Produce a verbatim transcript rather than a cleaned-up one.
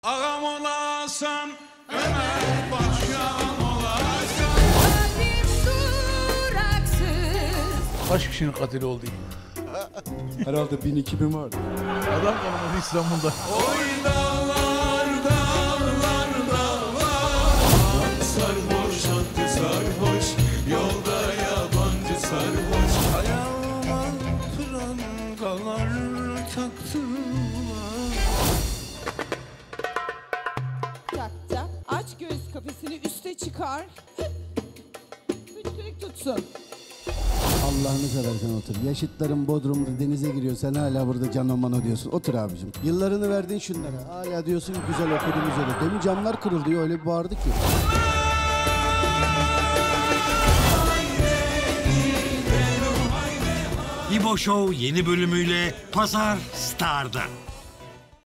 Ağam olasam Ömer Paşa'm olasam. Kalbim duraksız. Kaç kişinin katili oldu? Herhalde bin iki bin vardı. Adam kalmadı İstanbul'da. Oy dağlar dağlar dağlar. Sarhoş attı sarhoş. Yolda yabancı sarhoş. Ayağıma prangalar taktılar. Yatta aç göğüs kafesini üste çıkar. Hıçkırık tutsun. Allah'ını seversen otur. Yaşıtların Bodrum'da denize giriyor. Sen hala burada cano mano diyorsun. Otur abicim. Yıllarını verdin şunlara. Hala diyorsun ki güzel okudunuz öyle. Demin camlar kırıldı. Öyle bir bağırdı ki. İbo Show yeni bölümüyle Pazar Star'da.